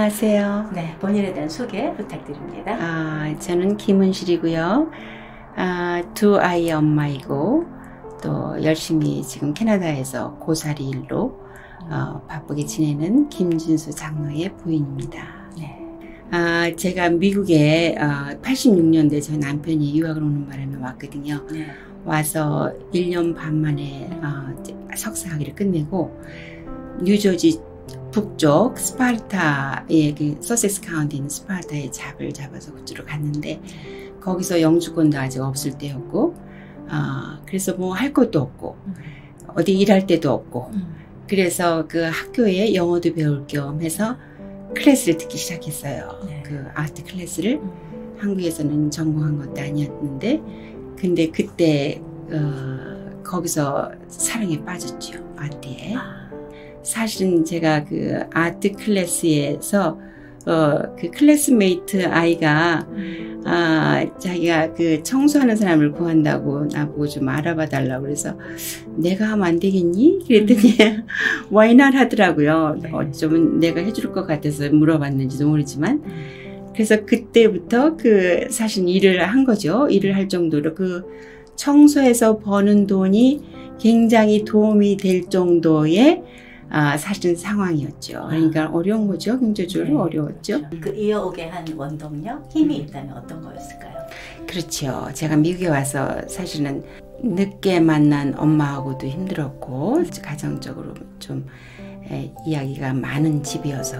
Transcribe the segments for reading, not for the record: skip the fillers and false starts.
안녕하세요. 네, 본인에 대한 소개 부탁드립니다. 저는 김은실이고요. 두 아이의 엄마이고 또 열심히 지금 캐나다에서 고사리 일로 바쁘게 지내는 김진수 장로의 부인입니다. 네. 제가 미국에 86년도에 저희 남편이 유학을 오는 바람에 왔거든요. 네. 와서 1년 반 만에 석사학위를 끝내고 뉴저지 북쪽 스파르타의 그 서섹스 카운티 있는 스파르타에 잡을 잡아서 그쪽으로 갔는데 거기서 영주권도 아직 없을 때였고 그래서 뭐 할 것도 없고 어디 일할 데도 없고 그래서 그 학교에 영어도 배울 겸 해서 클래스를 듣기 시작했어요. 네. 그 아트 클래스를 한국에서는 전공한 것도 아니었는데 근데 그때 거기서 사랑에 빠졌죠. 아트에. 사실은 제가 그 아트 클래스에서 그 클래스메이트 아이가 자기가 그 청소하는 사람을 구한다고 나보고 좀 알아봐 달라고 그래서 내가 하면 안 되겠니? 그랬더니 why not 하더라고요. 어쩌면 내가 해줄 것 같아서 물어봤는지도 모르지만 그래서 그때부터 그 사실 일을 한 거죠. 일을 할 정도로 그 청소해서 버는 돈이 굉장히 도움이 될 정도의 사실은 상황이었죠. 그러니까 어려운 거죠. 경제적으로 어려웠죠. 그 이어오게 한 원동력, 힘이 있다면 어떤 거였을까요? 그렇죠. 제가 미국에 와서 사실은 늦게 만난 엄마하고도 힘들었고 가정적으로 좀 이야기가 많은 집이어서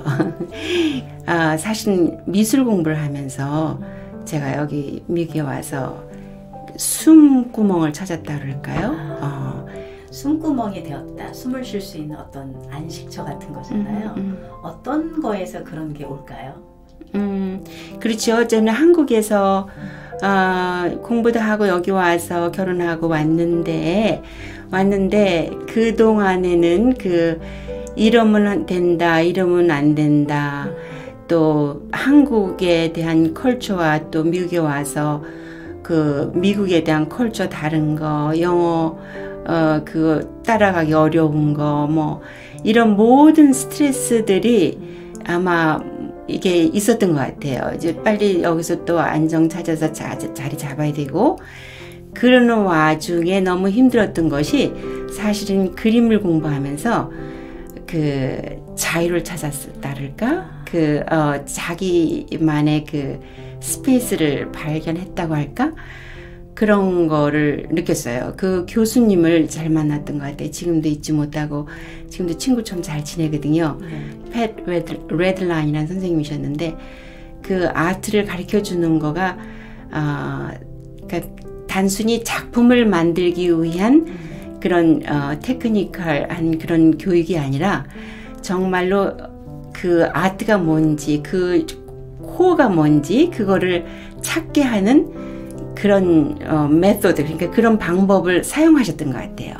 사실 미술 공부를 하면서 제가 여기 미국에 와서 숨구멍을 찾았다 그럴까요? 숨구멍이 되었다. 숨을 쉴 수 있는 어떤 안식처 같은 거잖아요. 어떤 거에서 그런 게 올까요? 그렇죠. 저는 한국에서 공부도 하고 여기 와서 결혼하고 왔는데 그동안에는 그 이러면 된다, 이러면 안 된다. 또 한국에 대한 컬처와 또 미국에 와서 그 미국에 대한 컬처 다른 거, 영어 그 따라가기 어려운 거, 뭐 이런 모든 스트레스들이 아마 이게 있었던 것 같아요. 이제 빨리 여기서 또 안정 찾아서 자리 잡아야 되고 그러는 와중에 너무 힘들었던 것이 사실은 그림을 공부하면서 그 자유를 찾았다랄까, 그 자기만의 그 스페이스를 발견했다고 할까. 그런 거를 느꼈어요. 그 교수님을 잘 만났던 것 같아요. 지금도 잊지 못하고 지금도 친구처럼 잘 지내거든요. 팻 레드라인이라는 선생님이셨는데 그 아트를 가르쳐주는 거가 그러니까 단순히 작품을 만들기 위한 그런 테크니컬한 그런 교육이 아니라 정말로 그 아트가 뭔지 그 코어가 뭔지 그거를 찾게 하는 그런 메소드, 그러니까 그런 방법을 사용하셨던 것 같아요.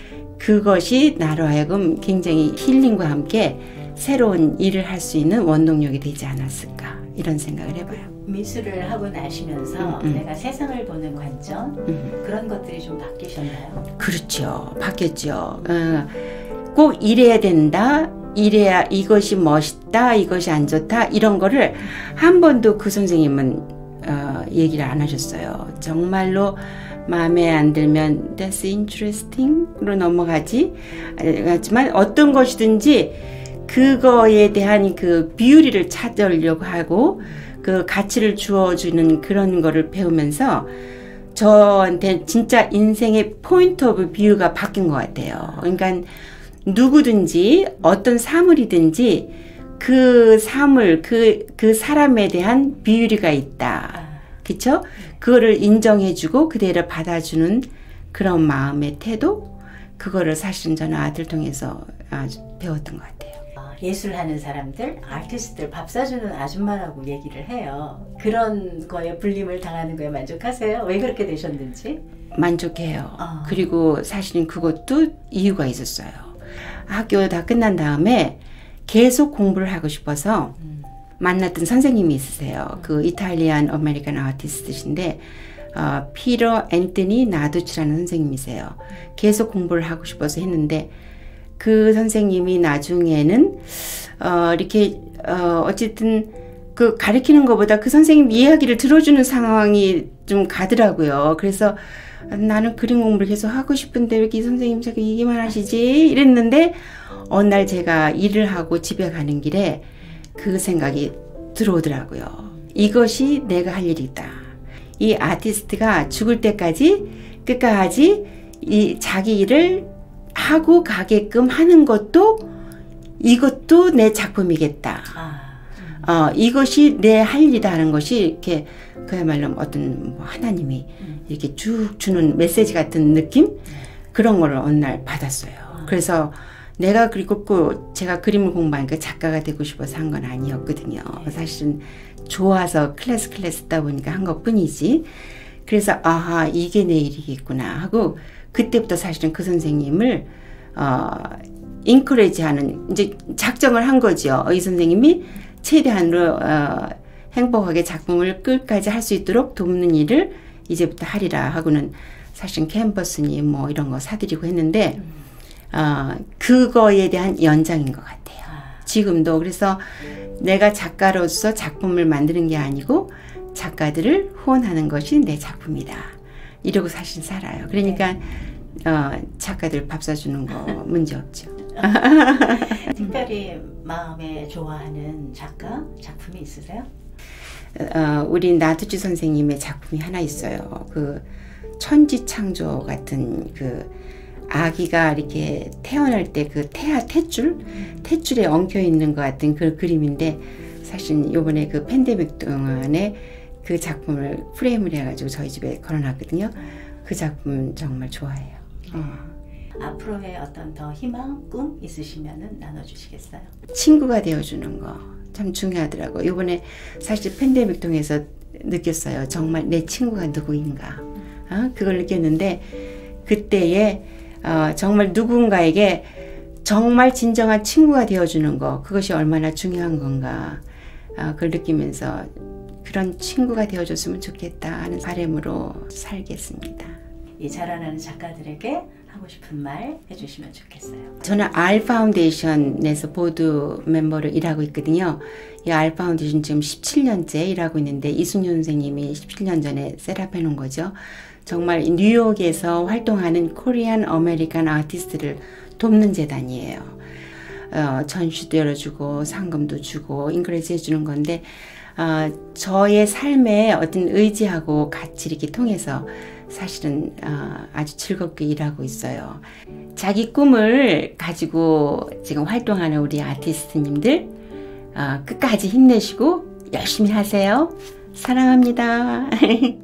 그것이 나로 하여금 굉장히 힐링과 함께 새로운 일을 할 수 있는 원동력이 되지 않았을까 이런 생각을 해봐요. 미술을 하고 나시면서 내가 세상을 보는 관점 그런 것들이 좀 바뀌셨나요? 그렇죠. 바뀌었죠. 꼭 이래야 된다. 이래야 이것이 멋있다. 이것이 안 좋다. 이런 거를 한 번도 그 선생님은 얘기를 안 하셨어요. 정말로 마음에 안 들면 That's interesting으로 넘어가지. 하지만 어떤 것이든지 그거에 대한 그 비율을 찾으려고 하고 그 가치를 주어주는 그런 거를 배우면서 저한테 진짜 인생의 포인트 오브 뷰가 바뀐 것 같아요. 그러니까 누구든지 어떤 사물이든지 그 사물, 그 사람에 대한 비율이가 있다. 그쵸? 그거를 인정해주고 그대로 받아주는 그런 마음의 태도? 그거를 사실은 저는 아들 통해서 배웠던 것 같아요. 예술하는 사람들, 아티스트들 밥 사주는 아줌마라고 얘기를 해요. 그런 거에 불림을 당하는 거에 만족하세요? 왜 그렇게 되셨는지? 만족해요. 그리고 사실은 그것도 이유가 있었어요. 학교 다 끝난 다음에 계속 공부를 하고 싶어서 만났던 선생님이 있으세요. 그 이탈리안 아메리칸 아티스트신데 피터 앤토니 나두치라는 선생님이세요. 계속 공부를 하고 싶어서 했는데 그 선생님이 나중에는 이렇게 어쨌든 그 가르치는 것보다 그 선생님 이야기를 들어주는 상황이 좀 가더라고요. 그래서 나는 그림 공부를 계속 하고 싶은데 왜 이렇게 이 선생님 자꾸 얘기만 하시지? 이랬는데 어느 날 제가 일을 하고 집에 가는 길에 그 생각이 들어오더라고요. 이것이 내가 할 일이다. 이 아티스트가 죽을 때까지 끝까지 이 자기 일을 하고 가게끔 하는 것도 이것도 내 작품이겠다. 이것이 내 할 일이다 하는 것이 이렇게 그야말로 어떤 하나님이 이렇게 쭉 주는 메시지 같은 느낌? 그런 거를 어느 날 받았어요. 그래서 내가 그리고 제가 그림을 공부하니까 작가가 되고 싶어서 한 건 아니었거든요. 사실은 좋아서 클래스 듣다 보니까 한 것뿐이지. 그래서 아하 이게 내 일이겠구나 하고 그때부터 사실은 그 선생님을 인커레지하는 이제 작정을 한 거죠. 이 선생님이 최대한으로 행복하게 작품을 끝까지 할 수 있도록 돕는 일을 이제부터 하리라 하고는 사실은 캔버스니 뭐 이런 거 사드리고 했는데 그거에 대한 연장인 것 같아요. 지금도. 그래서 내가 작가로서 작품을 만드는 게 아니고 작가들을 후원하는 것이 내 작품이다. 이러고 사실 살아요. 그러니까 작가들 밥 사주는 거 문제 없죠. 특별히 마음에 좋아하는 작가, 작품이 있으세요? 우리 나투지 선생님의 작품이 하나 있어요. 그 천지창조 같은 그 아기가 이렇게 태어날 때 그 탯줄에 엉켜 있는 것 같은 그 그림인데 사실 요번에 그 팬데믹 동안에 그 작품을 프레임을 해가지고 저희 집에 걸어놨거든요. 그 작품 정말 좋아해요. 앞으로의 어떤 더 희망, 꿈 있으시면은 나눠주시겠어요? 친구가 되어주는 거 참 중요하더라고요. 이번에 사실 팬데믹 통해서 느꼈어요. 정말 내 친구가 누구인가. 그걸 느꼈는데 그때에 정말 누군가에게 정말 진정한 친구가 되어주는 거 그것이 얼마나 중요한 건가. 그걸 느끼면서 그런 친구가 되어줬으면 좋겠다 하는 바람으로 살겠습니다. 이 자라나는 작가들에게 하고 싶은 말 해주시면 좋겠어요. 저는 R 파운데이션에서 보드 멤버로 일하고 있거든요. 이 R 파운데이션 지금 17년째 일하고 있는데 이순윤 선생님이 17년 전에 셋업해 놓은 거죠. 정말 뉴욕에서 활동하는 코리안 아메리칸 아티스트를 돕는 재단이에요. 전시도 열어주고 상금도 주고 인커리지 해주는 건데 저의 삶에 어떤 의지하고 같이 이렇게 통해서 사실은 아주 즐겁게 일하고 있어요. 자기 꿈을 가지고 지금 활동하는 우리 아티스트님들 끝까지 힘내시고 열심히 하세요. 사랑합니다.